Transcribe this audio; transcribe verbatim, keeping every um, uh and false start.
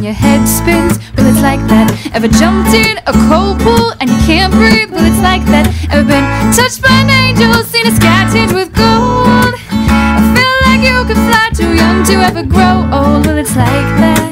your head spins? Well, it's like that. Ever jumped in a cold pool and you can't breathe? Well, it's like that. Ever been touched by an angel, seen a sky tinged with gold? I feel like you could fly, too young to ever grow old. Well, it's like that.